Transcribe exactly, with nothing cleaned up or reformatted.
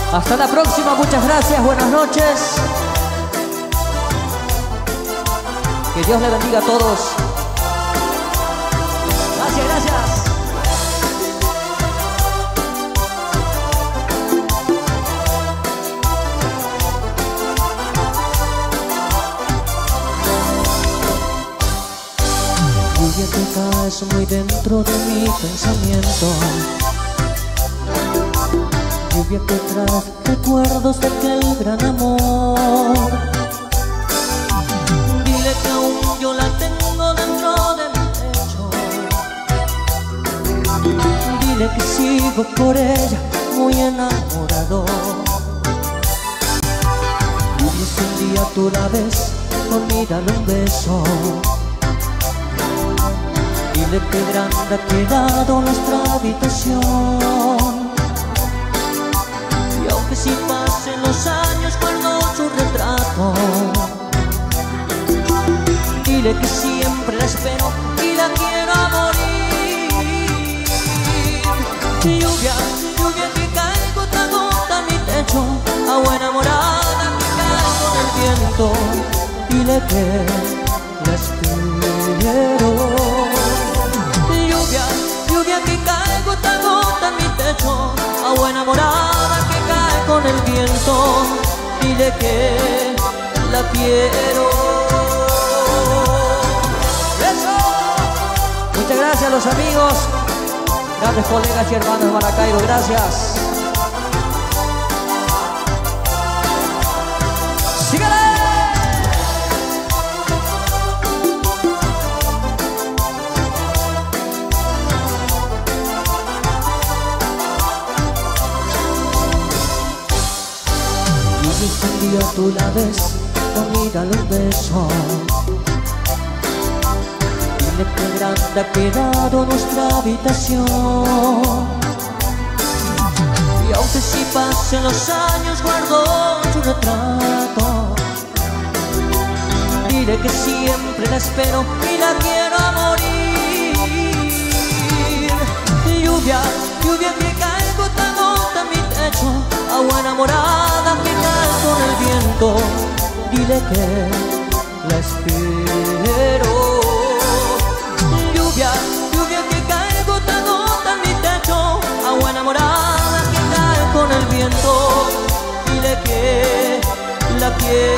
Hasta la próxima, muchas gracias, buenas noches. Que Dios le bendiga a todos. Gracias, gracias. Lluvia que caes muy dentro de mi pensamiento. Lluvia que trae recuerdos de aquel gran amor. Dile que aún yo la tengo dentro de mi pecho. Dile que sigo por ella muy enamorado. Lluvia, si un día tú la ves, no mírale un beso. Dile que grande ha quedado nuestra habitación. Y aunque si pasen los años guardo su retrato. Dile que siempre la espero y la quiero a morir. Lluvia, lluvia que cae gota a gota en mi techo. Agua enamorada que cae con el viento. Dile que la espero. Lluvia que cae gota a gota en mi techo. Agua enamorada que cae con el viento. Dile que la quiero. ¡Eso! Muchas gracias a los amigos, grandes colegas y hermanos de Maracaibo, gracias. ¡Sígale! Si un día tú la ves, no mírale un beso. Dile que grande ha quedado nuestra habitación. Y aunque si pasen los años guardo su retrato. Dile que siempre la espero y la quiero a morir. Lluvia, lluvia que cae gota a gota en mi techo. Agua enamorada que cae con el viento. Dile que la espero. Lluvia, lluvia que cae gota a gota en mi techo. Agua enamorada que cae con el viento. Dile que la quiero.